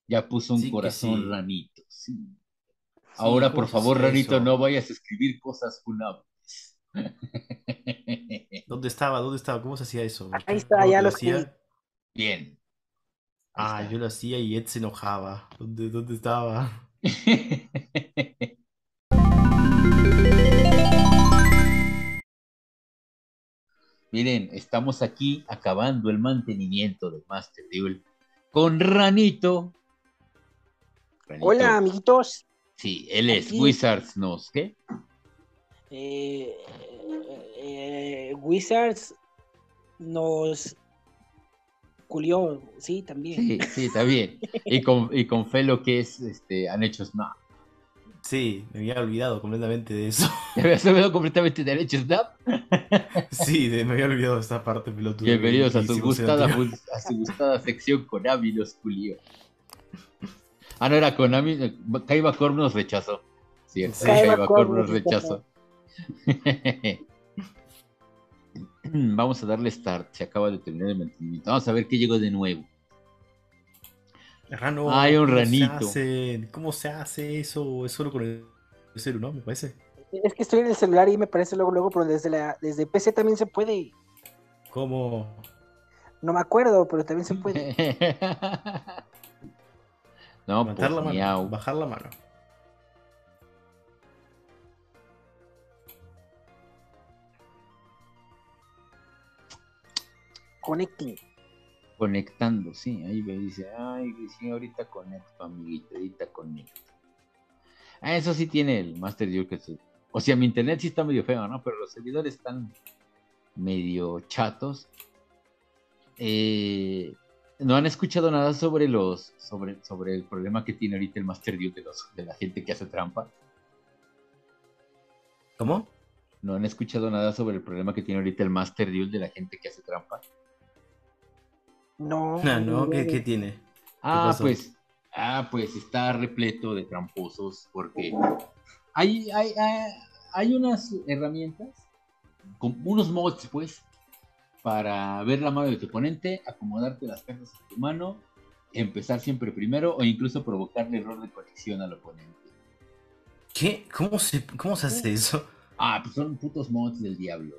Ya puso un Sí que corazón sí. Ranito. Sí. Sí, Ahora, por ¿cómo se favor, hacía Ranito, no eso? vayas a escribir cosas funables. ¿Dónde estaba? ¿Dónde estaba? ¿Cómo se hacía eso? Ah, Yo Ahí me está, acuerdo ya que lo lo escribí. hacía. bien, ahí Ah, yo está. lo hacía y Ed se enojaba. ¿Dónde estaba? Miren, estamos aquí acabando el mantenimiento del Master Duel con Ranito. Hola, Ranito, amiguitos. sí, él es Aquí, Wizards, ¿nos qué? eh, Wizards nos culió, sí, también. Sí, sí, está bien. Y con Felo, que es han hecho Snap. Sí, me había olvidado completamente de eso. ¿Ya habías olvidado completamente de hecho Snap? Sí, me había olvidado de esta parte pelotudo Bienvenidos que hicimos el anterior. a su gustada sección Konami los culió. Ah, no era Konami, Kaiba Corp nos rechazó. Cierto, Sí. Kaiba Kaiba Corp Corp, nos rechazó. Vamos a darle start, se acaba de terminar el mantenimiento. Vamos a ver qué llegó de nuevo. Hay Rano, un ¿cómo se ranito. hace? ¿Cómo se hace eso? Es solo con el celu, ¿no? Me parece. es que estoy en el celular y me parece luego, pero desde PC también se puede. ¿Cómo? No me acuerdo, pero también se puede. No, Levantar pues la mano, miau. bajar la mano. Connecting. Conectando, sí. Ahí me dice, ay, sí, ahorita conecto, amiguito, ahorita conecto. Ah, eso sí tiene el Master Duel que o sea, mi internet sí está medio feo, ¿no? Pero los servidores están medio chatos. Eh, ¿No han escuchado nada sobre sobre el problema que tiene ahorita el Master Duel de la gente que hace trampa? ¿Cómo? ¿No han escuchado nada sobre el problema que tiene ahorita el Master Duel de la gente que hace trampa? No, Ah, ni no, idea ¿qué tiene? ¿Qué Ah, pasó? pues, pues está repleto de tramposos porque hay hay unas herramientas, con unos mods, pues, para ver la mano de tu oponente, acomodarte las cartas en tu mano, empezar siempre primero o incluso provocarle error de conexión al oponente. ¿Qué? ¿Cómo se hace eso? Ah, pues son putos mods del diablo.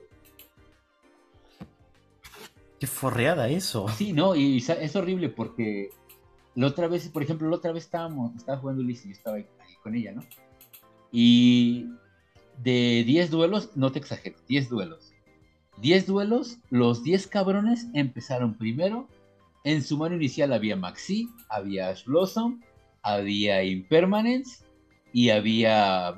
Qué forreada eso. Sí, ¿no? Y es horrible porque la otra vez, por ejemplo, la otra vez estaba jugando Liz y yo estaba ahí con ella, ¿no? Y de 10 duelos, no te exagero, 10 duelos. 10 duelos, los 10 cabrones empezaron primero. En su mano inicial había Maxi, había Ash Blossom, había Impermanence y había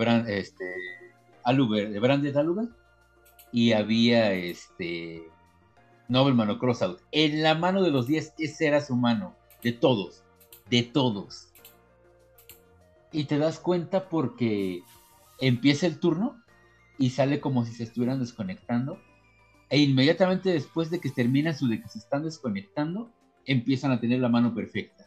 Branded Aluber y había Nobleman o Crossout. En la mano de los 10, esa era su mano. De todos. De todos. Y te das cuenta porque empieza el turno y sale como si se estuvieran desconectando. E inmediatamente después de que termina su de que se están desconectando, empiezan a tener la mano perfecta.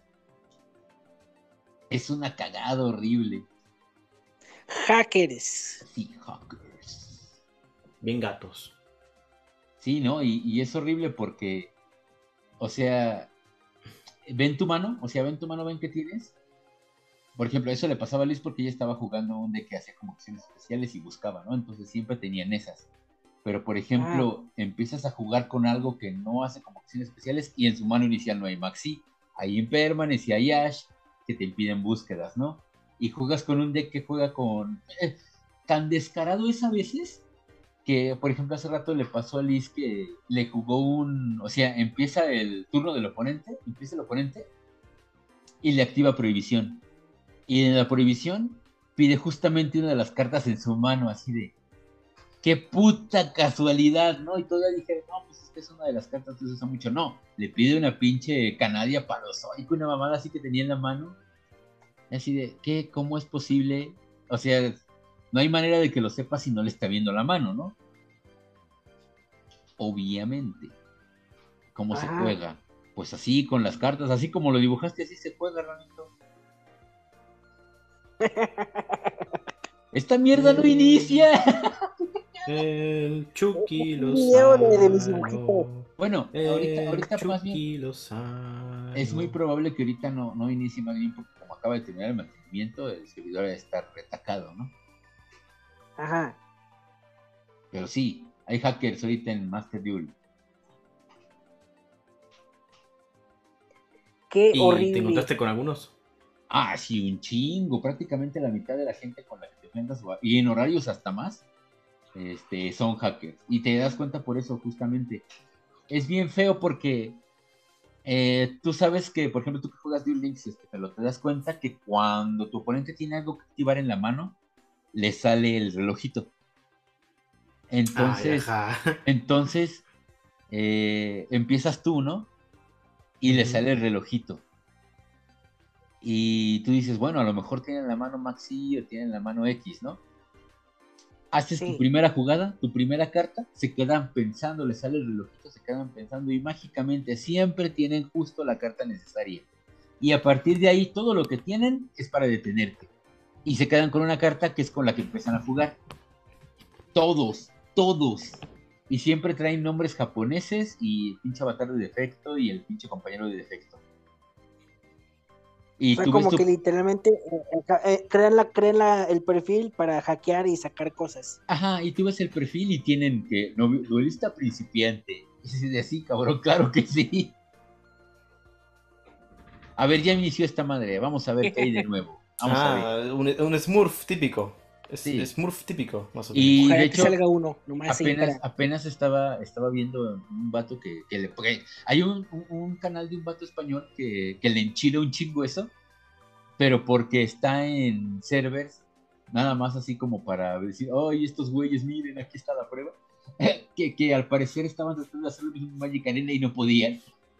Es una cagada horrible. hackers. Sí, hackers. Bien gatos. Sí, ¿no? Y es horrible porque, o sea, ven tu mano, ven que tienes. Por ejemplo, eso le pasaba a Liz porque ella estaba jugando un deck que hacía como acciones especiales y buscaba, ¿no? Entonces siempre tenían esas. Pero, por Ah, ejemplo, empiezas a jugar con algo que no hace como acciones especiales y en su mano inicial no hay Maxi, hay Impermanence y hay Ash que te impiden búsquedas, ¿no? Y juegas con un deck que juega con... tan descarado es a veces que, por ejemplo, hace rato le pasó a Liz que le jugó o sea, empieza el turno del oponente, empieza el oponente y le activa prohibición. Y en la prohibición pide justamente una de las cartas en su mano, así de, qué puta casualidad, ¿no? Y todavía dije, no, pues es que es una de las cartas que se usa mucho. No, le pide una pinche Canadia Palozoico, una mamada así que tenía en la mano. Así de, ¿qué? ¿Cómo es posible? O sea, no hay manera de que lo sepa si no le está viendo la mano, ¿no? Obviamente. ¿Cómo se ajá. juega? Pues así, con las cartas, así como lo dibujaste, así se juega, Ranito. Esta mierda no inicia. El Un Chucky video de mis dibujitos. Lozano. Bueno, El ahorita más bien Chucky es muy Lozano. probable que ahorita no inicie más bien porque como acaba de terminar el mantenimiento, el servidor debe estar retacado, ¿no? Ajá. Pero sí, hay hackers ahorita en Master Duel. Qué ¿Y te horrible. encontraste con algunos? Ah, sí, un chingo. Prácticamente la mitad de la gente con la que te enfrentas, y en horarios hasta más, son hackers. Y te das cuenta por eso, justamente. Es bien feo porque tú sabes que, por ejemplo, tú que juegas Duel Links, pero te das cuenta que cuando tu oponente tiene algo que activar en la mano, le sale el relojito. Ay, Entonces, ajá. entonces empiezas tú, ¿no? Y le Ujú. sale el relojito. Y tú dices, bueno, a lo mejor tiene en la mano Maxi o tiene en la mano X, ¿no? Haces tu Sí. primera jugada, tu primera carta, se quedan pensando, les sale el relojito, se quedan pensando y mágicamente siempre tienen justo la carta necesaria. Y a partir de ahí todo lo que tienen es para detenerte. Y se quedan con una carta que es con la que empiezan a jugar. Todos, todos. Y siempre traen nombres japoneses y el pinche avatar de defecto y el pinche compañero de defecto. O Y sea, tú ves como que tu... literalmente el perfil para hackear y sacar cosas. Ajá, y tú ves el perfil y tienen que... No, duelista principiante. Y de así, cabrón, claro que sí. A ver, ya inició esta madre. Vamos a ver qué hay de nuevo. Vamos a ver. Ah, un Smurf típico. Es Sí. Smurf típico, más o menos. Y de Ojalá que hecho, salga uno, nomás ahí para. apenas estaba viendo un vato que le... Porque hay un canal de un vato español que le enchila un chingo eso, pero porque está en servers, nada más así como para decir, oye, estos güeyes, miren, aquí está la prueba. Que al parecer estaban tratando de hacer lo mismo en Magic Arena y no podían.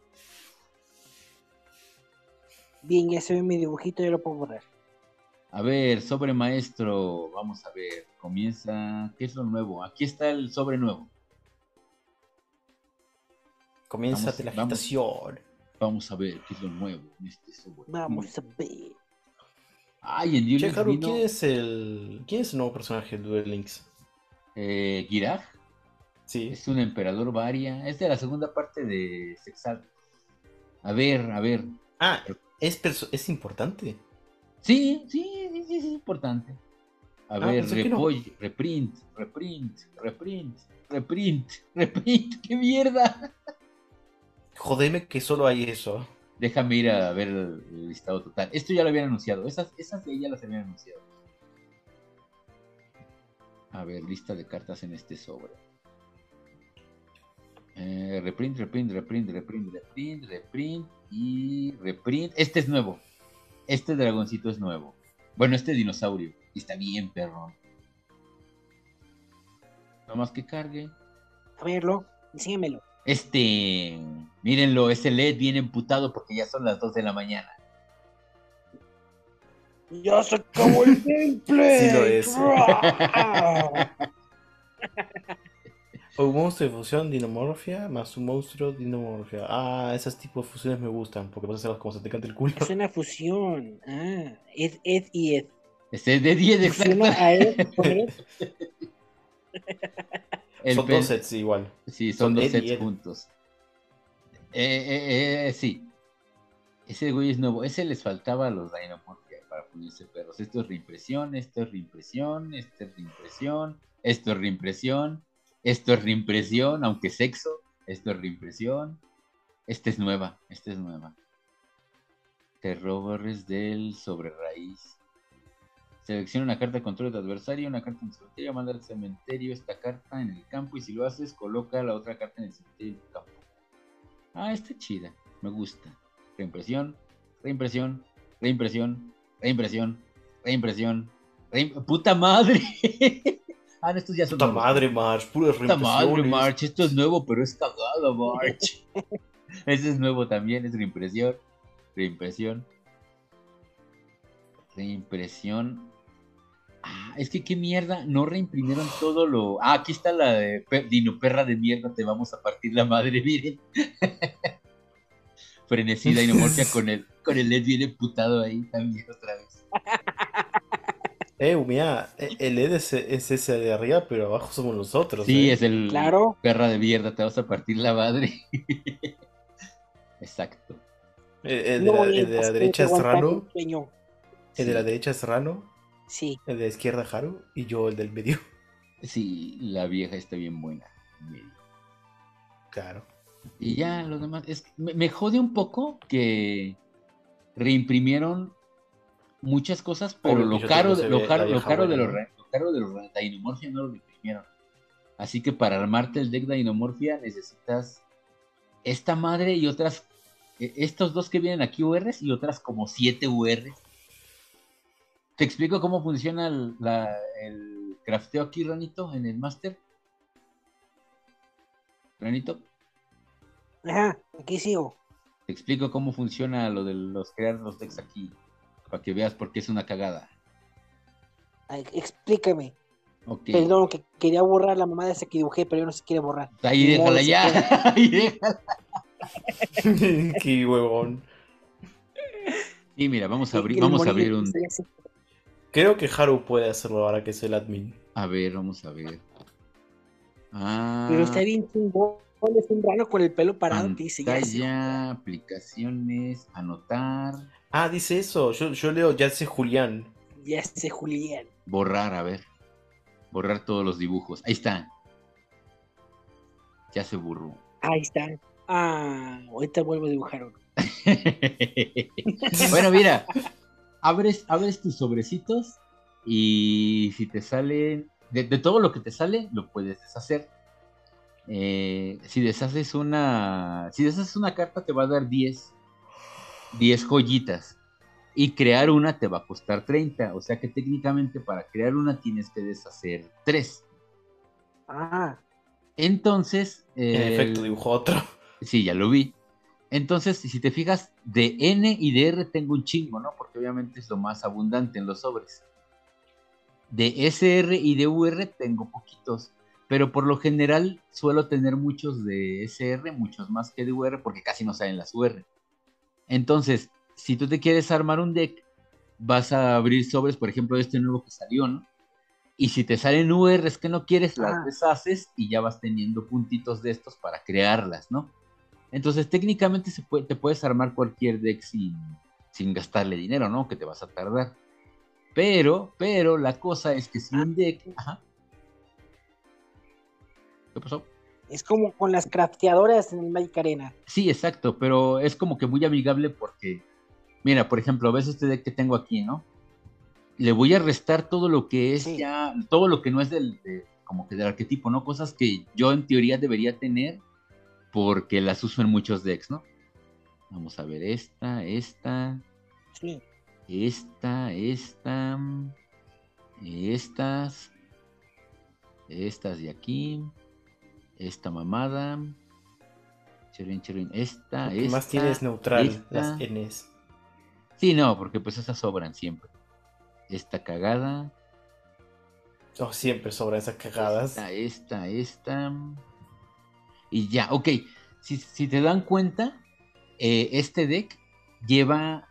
Bien, ya se ve mi dibujito, yo lo puedo borrar. A ver, sobre maestro, vamos a ver, comienza, ¿qué es lo nuevo? Aquí está el sobre nuevo. Comienza Vamos, la vamos, agitación. vamos a ver qué es lo nuevo en este sobre. Vamos a ver. Ay, en Duel Che, Links Haru, vino ¿quién es el nuevo personaje de Duel Links? Giraj, Sí. es un emperador varia, es de la segunda parte de Sexal. A ver. Ah, es importante. Sí, es importante. A Ah, ver, pensé que no. reprint, qué mierda. Jodeme que solo hay eso. Déjame ir a ver el listado total. Esto ya lo habían anunciado, esas de ella las habían anunciado. A ver, lista de cartas en este sobre. Reprint y reprint. Este es nuevo. Este dragoncito es nuevo. Bueno, este dinosaurio. Y está bien, perro. No más que cargue. A verlo, enséñamelo. Mírenlo, ese LED viene emputado porque ya son las 2 de la mañana. ¡Ya se acabó el gameplay! Sí lo es. ¡Ruah! Un monstruo de fusión dinomorfia más un monstruo dinomorfia. Ah, esos tipos de fusiones me gustan porque vas a hacerlas como se te cante el culo. Es una fusión. Ah, Ed y Ed. Este es de 10, exacto. Fusiona a Ed con Ed. Son dos sets igual. Sí, son Son dos Ed y sets Ed. juntos. Sí. Ese güey es nuevo. Ese les faltaba a los Dynamorphia para ponerse perros. Esto es reimpresión, esto es reimpresión, esto es reimpresión, esto es reimpresión, esto es reimpresión, aunque sexo, esto es reimpresión. Esta es nueva. Terrores del sobre raíz. Selecciona una carta de control de tu adversario, una carta en el cementerio, manda al cementerio esta carta en el campo y si lo haces, coloca la otra carta en el cementerio del campo. Ah, está chida, me gusta. Reimpresión. ¡Puta madre! No, estos ya son Puta nuevos. madre, March, puras ¡Puta madre, reimpresiones. March! Esto es nuevo, pero es cagado, March. Ese es nuevo también, es reimpresión. Es que qué mierda, no reimprimieron todo lo... aquí está la de Dino Perra de mierda, te vamos a partir la madre, miren. Frenesí Dinomorphia con el LED bien emputado ahí también otra vez. Mira, el Ed es ese de arriba, pero abajo somos nosotros, Sí, ¿eh? es el Claro, perra de mierda, te vas a partir la madre. Exacto. no voy a El de la tener que derecha es aguantar el Rano, sueño. el de la Sí, derecha es Rano, Sí. el de la izquierda Haru y yo el del medio. sí, la vieja está bien buena. Claro. Y ya, lo demás, me jode un poco que reimprimieron muchas cosas, pero Obvio que yo tengo la lo vieja caro de buena, ¿no? lo caro de los Dynamorphia no lo reimprimieron. Así que para armarte el deck Dynamorphia necesitas esta madre y otras, estos dos que vienen aquí URs y otras como 7 URs. Te explico cómo funciona el crafteo aquí, Ranito, en el Master. Ranito, Ajá, aquí sigo. te explico cómo funciona lo de los crear los decks aquí, para que veas por qué es una cagada. Ay, explícame. Ok, Perdón, que quería borrar la mamá de esa que dibujé, pero ya no se quiere borrar. ahí Ni modo, déjala se ya, queda. ahí déjala. Qué huevón. Sí, mira, El vamos a monito abrir que un se deck. hace. Creo que Haru puede hacerlo ahora que es el admin. A ver, vamos a ver. Pero Ah, está bien chingón. Es un rano con el pelo parado que dice, ya se pantalla, aplicaciones, anotar, Ah, dice eso. Yo leo ya sé Julián. ya se Julián. borrar, a ver, borrar todos los dibujos. Ahí está, ya se borró. Ahí está. Ah, ahorita vuelvo a dibujar uno. Bueno, mira, abres tus sobrecitos y si te salen, de todo lo que te sale, lo puedes deshacer. Si deshaces una carta, te va a dar 10 joyitas. Y crear una te va a costar 30. O sea que técnicamente para crear una tienes que deshacer 3. Ah, Entonces, En efecto, dibujó otro. sí, ya lo vi. Entonces, si te fijas, de N y de R tengo un chingo, ¿no? Porque obviamente es lo más abundante en los sobres. De SR y de UR tengo poquitos, pero por lo general suelo tener muchos de SR, muchos más que de UR, porque casi no salen las UR. Entonces, si tú te quieres armar un deck, vas a abrir sobres, por ejemplo, este nuevo que salió, ¿no? Y si te salen URs que no quieres, las ah, deshaces y ya vas teniendo puntitos de estos para crearlas, ¿no? Entonces, técnicamente te puedes armar cualquier deck sin gastarle dinero, ¿no? Que te vas a tardar. Pero, la cosa es que si ah. un deck. Ajá, ¿qué pasó? Es como con las crafteadoras en el Magic Arena. Sí, exacto, pero es como que muy amigable porque, mira, por ejemplo, ves este deck que tengo aquí, ¿no? Le voy a restar todo lo que es Sí. ya, todo lo que no es como que del arquetipo, ¿no? Cosas que yo en teoría debería tener porque las uso en muchos decks, ¿no? Vamos a ver Sí. esta, estas de aquí, esta mamada, cherin, Lo que más tiene es neutral, las esta. Ns. Sí, no, porque pues esas sobran siempre. Esta cagada, Oh, siempre sobran esas cagadas. esta. Y ya, ok. Si te dan cuenta, este deck lleva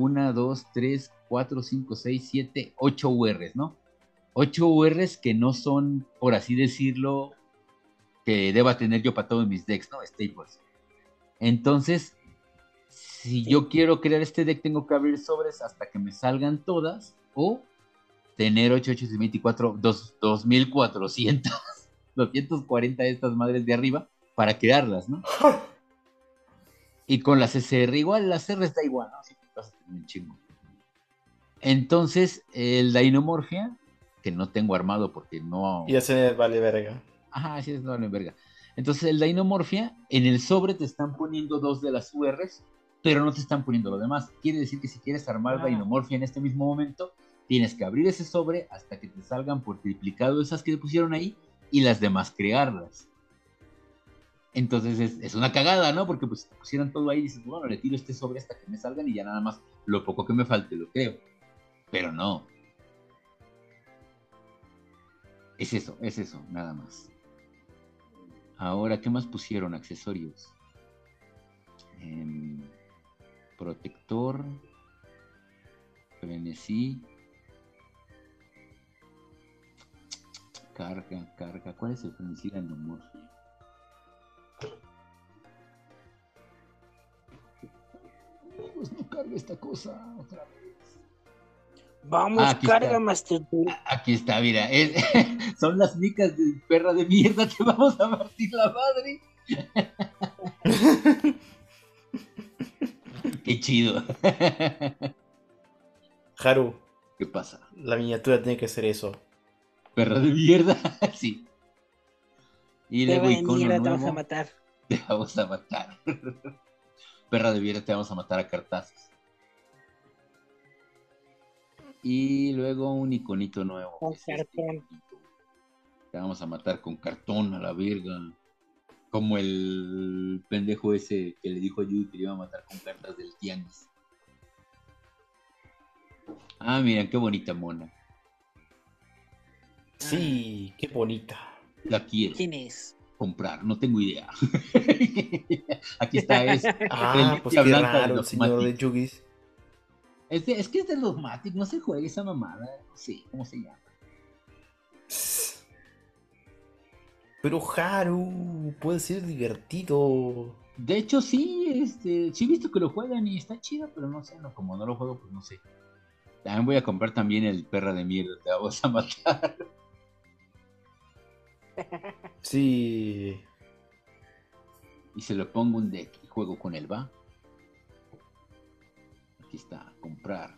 8 URs, ¿no? 8 URs que no son, por así decirlo, que deba tener yo para todos mis decks, ¿no? Staples. Entonces, si Sí. yo quiero crear este deck, tengo que abrir sobres hasta que me salgan todas o tener 8 8 y 24, 2400, 240 de estas madres de arriba para crearlas, ¿no? Y con las SR igual, las R da igual, ¿no? Siempre vas a tener un chingo. Entonces, el Dynamorphia, que no tengo armado porque no. Y ese vale verga. Ajá, sí, es no vale verga. Entonces, el Dynamorphia, en el sobre te están poniendo 2 de las URs, pero no te están poniendo lo demás. Quiere decir que si quieres armar Ah, Dynamorphia en este mismo momento, tienes que abrir ese sobre hasta que te salgan por triplicado esas que te pusieron ahí y las demás crearlas. Entonces es una cagada, ¿no? Porque pues si te pusieran todo ahí y dices, bueno, le tiro este sobre hasta que me salgan y ya nada más lo poco que me falte lo creo. Pero no, es eso, nada más. Ahora, ¿qué más pusieron? Accesorios. Em, protector, frenesí, Carga. ¿Cuál es el femicida endomorfia? Pues no carga esta cosa otra vez. Vamos, Aquí carga, está. Master Duel. Aquí está, mira. Son las micas de perra de mierda. Te vamos a partir la madre. Qué chido. Haru, ¿Qué pasa? la miniatura tiene que ser eso. Perra de mierda. Sí. Y luego Perra de icono mierda, te vamos a nuevo. matar. Te vamos a matar. Perra de mierda, te vamos a matar a cartazos. Y luego un iconito nuevo. Con que es este cartón. iconito. Te vamos a matar con cartón a la verga. Como el pendejo ese que le dijo a Yugi que le iba a matar con cartas del tianguis. Ah, miren, qué bonita mona. Sí, qué bonita. La quiero ¿Quién es? comprar, no tengo idea. Aquí está, es Ah, pues reliquia qué blanca de raro el los señor de Matic. Yugis. Es que es de los Matic, no se juega esa mamada, no sé cómo se llama. Pero Haru, puede ser divertido. De hecho, sí, sí he visto que lo juegan y está chido, pero no sé, no, como no lo juego, pues no sé. También voy a comprar también el perra de mierda, te vamos a matar. Sí. Y se lo pongo un deck y juego con él, ¿va? Aquí está, comprar.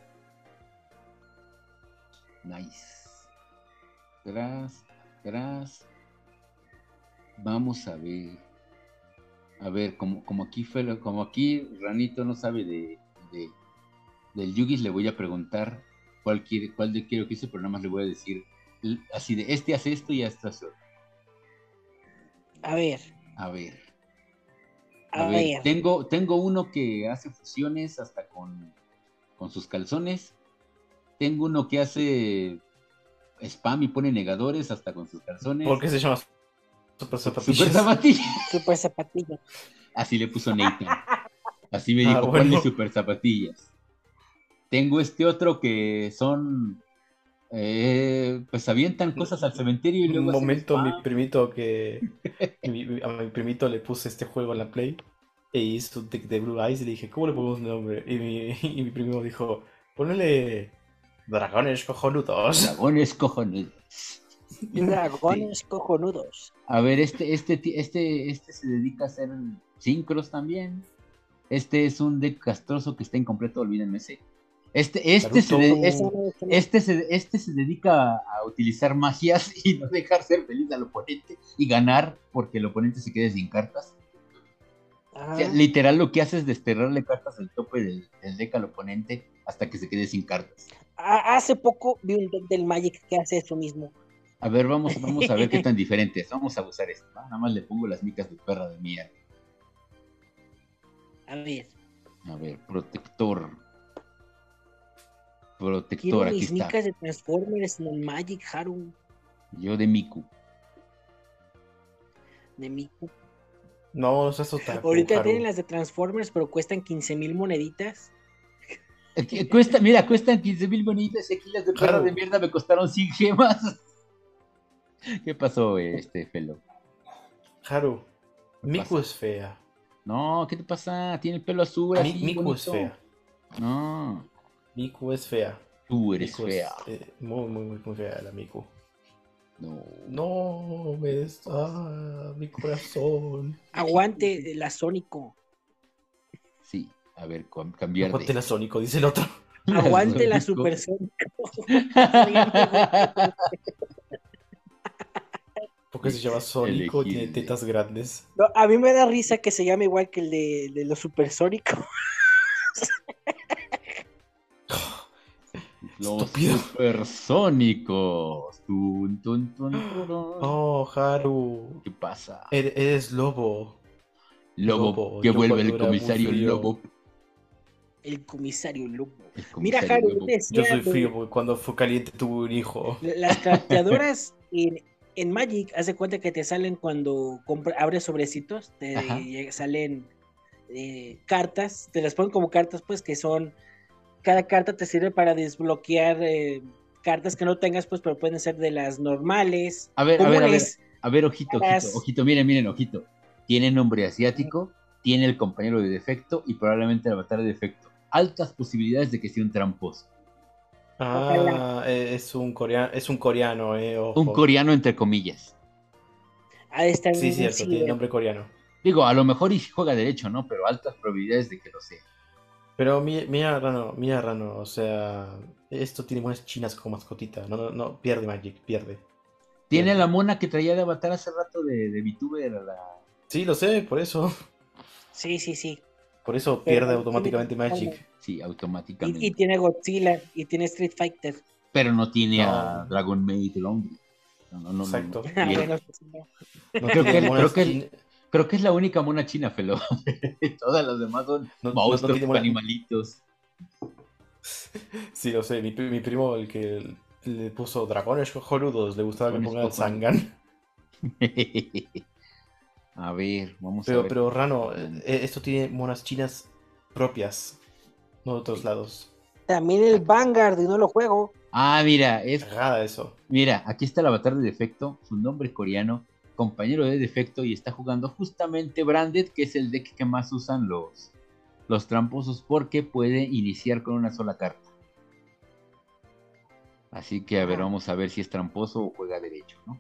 Nice. Tras. Vamos a ver. A ver, como aquí Ranito no sabe del Yugis, le voy a preguntar cuál quiero que hice, pero nada más le voy a decir así de este hace esto y esto hace otro. A ver. A ver. A ver. Tengo uno que hace fusiones hasta con sus calzones. Tengo uno que hace spam y pone negadores hasta con sus calzones. ¿Por qué se llama Super Zapatillas? Super zapatilla. Super zapatilla. Así le puso Nathan. Así me dijo, bueno. ponle super zapatillas. Tengo este otro que son pues avientan cosas al cementerio y luego Un hacen momento, spam. mi primito que... a mi primito le puse este juego en la Play e hizo un deck de Blue Eyes y le dije, ¿cómo le ponemos un nombre? Y mi primo dijo, ponele Dragones Cojonudos. Dragones cojonudos. Dragones cojonudos. A ver, este se dedica a hacer sincros también. Este es un deck castroso que está incompleto, olvídenme ese. Este se dedica a utilizar magias y no dejar ser feliz al oponente y ganar porque el oponente se quede sin cartas. O sea, literal lo que hace es desterrarle cartas del tope del deck al oponente hasta que se quede sin cartas. Hace poco vi un deck del Magic que hace eso mismo. A ver, vamos a ver qué tan diferente es. Vamos a usar esto, ¿va? Nada más le pongo las micas de perra de mierda. A ver, protector. Quiero Aquí mis está. micas de Transformers en el Magic, Haru. Yo de Miku. De Miku. No, eso es otaku, Ahorita Haru. tienen las de Transformers, pero cuestan 15,000 moneditas. Cuestan 15,000 bonitas y aquí las de perra Haru. de mierda me costaron 100 gemas. ¿Qué pasó, Felo? Haru, ¿Qué Miku pasa? es fea. No, ¿qué te pasa? Tiene el pelo azul así, Miku es bonito. fea. No, Miku es fea. tú eres Miku fea. Es, muy fea la Miku. No. No, me está mi corazón. Aguante la Sónico. Sí, a ver, cambiar Aguante la de... Sónico, dice el otro. Aguante la Sónico. Super Sónico. Porque se llama Sónico, tiene Elegible. tetas grandes. No, a mí me da risa que se llame igual que el de los supersónicos. Los Estúpido. supersónicos. Tun, tun, tun, turun. Oh, Haru. ¿Qué pasa? Eres lobo. Lobo, que yo vuelve el cuando era muy comisario frío. Lobo. El comisario Lobo. El Mira, comisario Haru, Lobo. Yo soy frío porque cuando fue caliente tuve un hijo. Las crafteadoras en Magic, haz de cuenta que te salen cuando abres sobrecitos, Ajá. salen cartas, te las ponen como cartas, pues que son, cada carta te sirve para desbloquear cartas que no tengas, pues, pero pueden ser de las normales, A ver, comunes. ojito, miren, ojito. Tiene nombre asiático, tiene el compañero de defecto y probablemente el avatar de defecto. Altas posibilidades de que sea un tramposo. Ah, es un coreano, Un ojo. coreano entre comillas. Ha de estar Sí, bien cierto, tiene ciber. nombre coreano. Digo, a lo mejor y juega derecho, ¿no? Pero altas probabilidades de que lo sea. Pero mira Rano, o sea, esto tiene monas chinas como mascotita. No, pierde Magic, pierde. Tiene la Pierde. mona que traía de avatar hace rato de VTuber a la... Sí, lo sé, por eso. Sí. Por eso Pero pierde ahí tiene, automáticamente bueno, Magic. Sí, y automáticamente. tiene Godzilla y tiene Street Fighter. Pero no tiene a No, Dragon Maid Laundry. No exacto. Ah, tiene. bueno, pues, no. No Creo tiene que, creo monas que, chinas. creo que es la única mona china, Felo. Todas las demás son No monstruos tiene o monas. animalitos. Sí, lo sé. Mi primo, el que le puso dragones cojonudos, le gustaba que Dragones ponga el cojones. Zangan. A ver, vamos a ver. Pero Rano, esto tiene monas chinas propias, no de otros lados. También el Vanguard y no lo juego. Ah, Cagada eso. mira, aquí está el avatar de defecto, su nombre coreano, compañero de defecto y está jugando justamente Branded, que es el deck que más usan los tramposos porque puede iniciar con una sola carta. Así que a ver, vamos a ver si es tramposo o juega derecho, ¿no?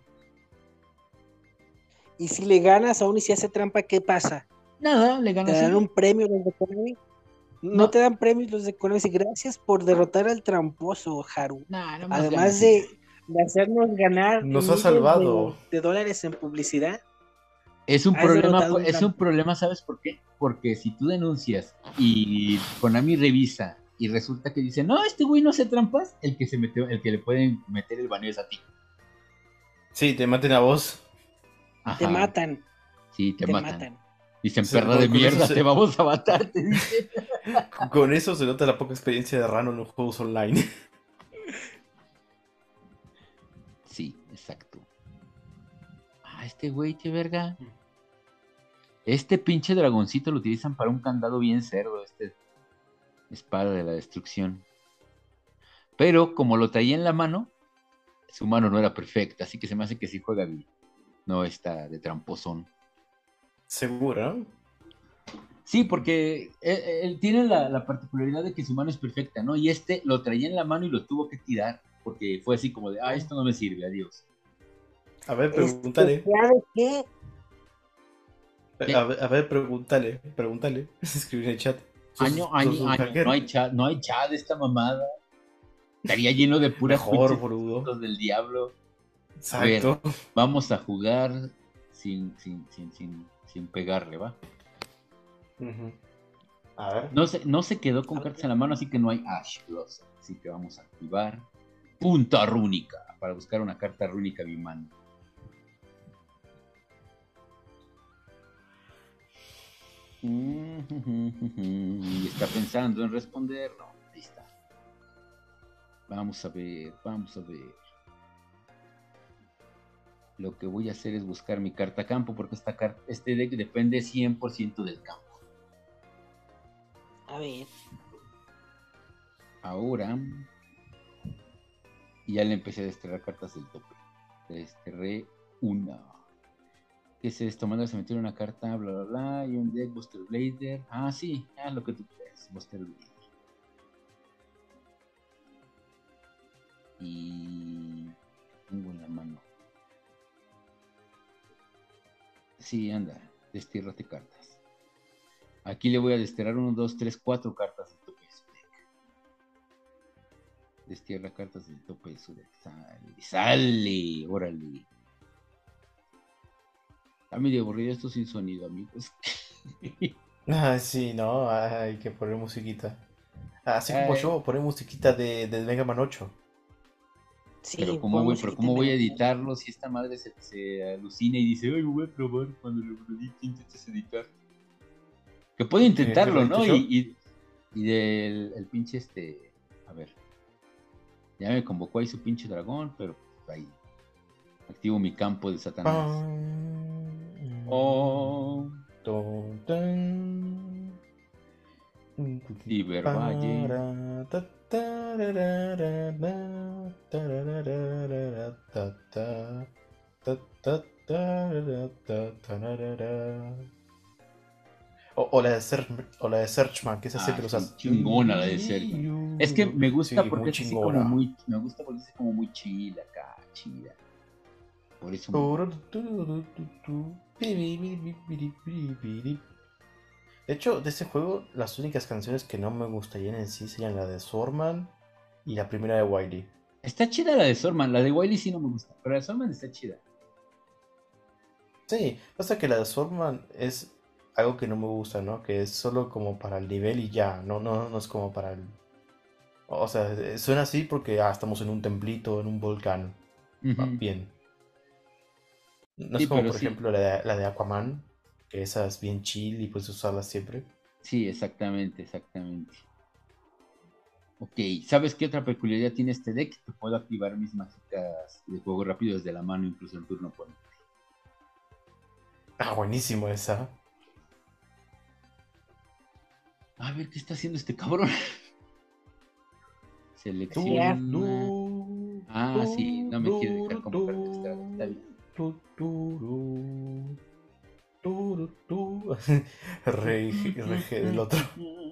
Y si le ganas aún y si hace trampa, ¿qué pasa? Nada, le ¿Te gana dan así. un premio los de Konami? No No, te dan premios los de Konami. Y gracias por derrotar al tramposo, Haru. nada más gana Además así ya. de hacernos ganar Nos ha miles salvado. de dólares en publicidad, Es un has problema, derrotado a un es un tramposo. problema, ¿sabes por qué? Porque si tú denuncias y Konami revisa y resulta que dice, no, este güey no hace trampas, el que se metió, el que le pueden meter el baneo es a ti. Sí, te maten a vos. Te Ajá, matan, sí, te te matan. matan. Dicen, O sea, perra de con eso mierda, te vamos a matar, te dice. con eso se nota la poca experiencia de Rano en los juegos online. Sí, exacto. Ah, este güey, qué verga. Este pinche dragoncito lo utilizan para un candado bien cerdo, espada de la destrucción. Pero como lo traía en la mano, su mano no era perfecta, así que se me hace que sí juega bien. No está de tramposón. Seguro, ¿no? Sí, porque él tiene la particularidad de que su mano es perfecta, ¿no? Y este lo traía en la mano y lo tuvo que tirar, porque fue así como de, esto no me sirve, adiós. A ver, pregúntale. ¿Sabe qué? A ver, pregúntale. Escribir en el chat. ¿Sos un No hacker? hay chat, no hay chat de esta mamada. Estaría lleno de puras Mejor, pinches boludo. fotos del diablo. A ver, Exacto. vamos a jugar sin pegarle, ¿va? Ujú. A ver. No se quedó con cartas en la mano, así que no hay Ash Blossom. Así que vamos a activar Punta Rúnica para buscar una carta rúnica Bimán. Y está pensando en responder. No, ahí está. Vamos a ver. Lo que voy a hacer es buscar mi carta campo porque este deck depende 100% del campo. A ver. Ahora ya le empecé a desterrar cartas del tope. Le desterré una. ¿Qué es esto? Mandas a meter una carta, bla bla bla. Y un deck Buster Blader. Ah, sí, lo que tú quieras. Buster Blader. Y tengo en la mano. Sí, anda, destierrate cartas. Aquí le voy a desterrar 1, 2, 3, 4 cartas del tope de su deck. Destierra cartas del tope de su deck. Sale, órale. Está medio aburrido esto sin sonido, amigos. Ah, sí, no, hay que poner musiquita. Así como Ay, yo, poner musiquita de Mega Man 8. Sí, pero ¿cómo voy a editarlo si esta madre se alucina y dice, ay, voy a probar cuando lo intentes editar? Que puede ¿Quieres que lo intentarlo, edite ¿no? yo? Y del el pinche a ver, ya me convocó ahí su pinche dragón, pero ahí activo mi campo de Satanás. Oh, Tun, tun. Cibervalle. O la de Searchman, que es así que lo Sí, usas. chingona la de Searchman. Es que me gusta Sí, porque muy es así como chingona. me gusta porque es como muy chida acá, chida. Por eso De hecho, de ese juego, las únicas canciones que no me gustarían en sí serían la de Swordman y la primera de Wily. está chida la de Sorman, la de Wily sí no me gusta, pero la de Sorman está chida. Sí, pasa que la de Swordman es algo que no me gusta, ¿no? Que es solo como para el nivel y ya, no es como para el... O sea, suena así porque estamos en un templito, en un volcán. Va Ujú. bien. No es Sí, como, pero por sí, ejemplo, la de Aquaman, que esa es bien chill y puedes usarla siempre. sí, exactamente. Ok, ¿sabes qué otra peculiaridad tiene este deck? Que puedo activar mis mágicas de juego rápido desde la mano, incluso en turno por. Buenísimo esa. A ver, ¿qué está haciendo este cabrón? Du, Selecciona. du, Sí, no me quiere dejar du, convocar de extra. Está du, bien. du, du, du, du. Rege del otro.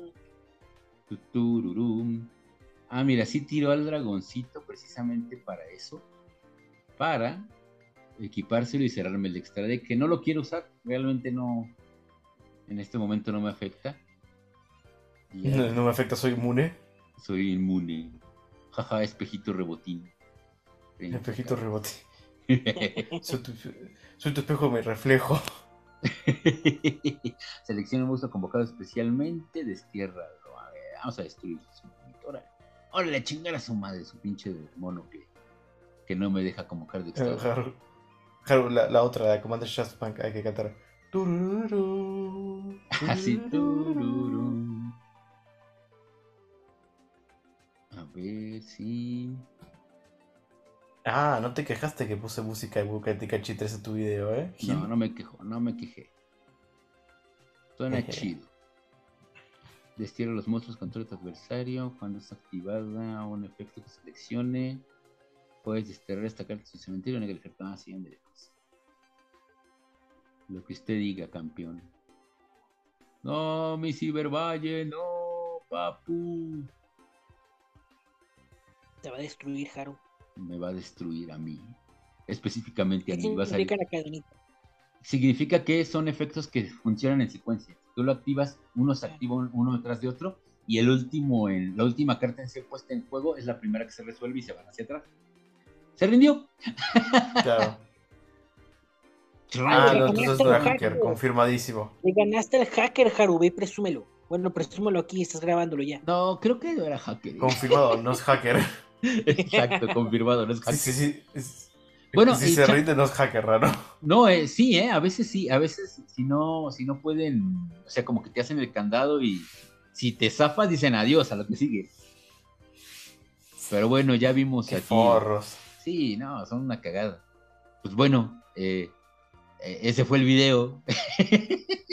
Tutururum. Mira, sí tiró al dragoncito precisamente para eso. Para equipárselo y cerrarme el extra deck, que no lo quiero usar. Realmente no. En este momento no me afecta. Ya No me afecta, soy inmune. soy inmune. Jaja, espejito rebotín. Frente Espejito acá. rebote. Soy tu, soy tu espejo, me reflejo. Selecciona un monstruo convocado especialmente. Destiérralo. A ver, vamos a destruir su monitora. Órale, chingar a su madre, su pinche mono que no me deja convocar de extra. Haru, la otra, la de Commander Shastpunk, hay que cantar. Tururú, Así, tururú. tururum. A ver si. No te quejaste que puse música de Bukatika 3 en tu video, ¿eh? No, Gil. no me quejo, no me quejé. Suena Jeje. chido. Destierra los monstruos contra tu adversario. Cuando es activada un efecto que seleccione, puedes desterrar esta carta de su cementerio. Negra el efecto. Sí, ándale, pues. Lo que usted diga, campeón. No, mi Cibervalle, no, papu. Te va a destruir, Haru. Me va a destruir a mí. Específicamente a ¿Qué mí. Va a salir. significa la cadenita? Significa que son efectos que funcionan en secuencia. Tú lo activas, uno se activa uno detrás de otro, y el último, la última carta en ser puesta en juego es la primera que se resuelve y se van hacia atrás. ¡Se rindió! Claro. Le No, entonces ganaste no al era hacker, hacker. confirmadísimo. Le ganaste al hacker, Haru. Ve y presúmelo. Bueno, presúmelo aquí, estás grabándolo ya. No, creo que no era hacker. Confirmado, no es hacker. Exacto, confirmado, no es Sí, hacker. sí, sí. Bueno, Si se rinde, no es hacker raro. no, sí, a veces sí, a veces si no pueden, o sea, como que te hacen el candado y si te zafas dicen adiós a lo que sigue. Pero bueno, ya vimos Qué aquí. forros. Sí, no, son una cagada. Pues bueno, ese fue el video.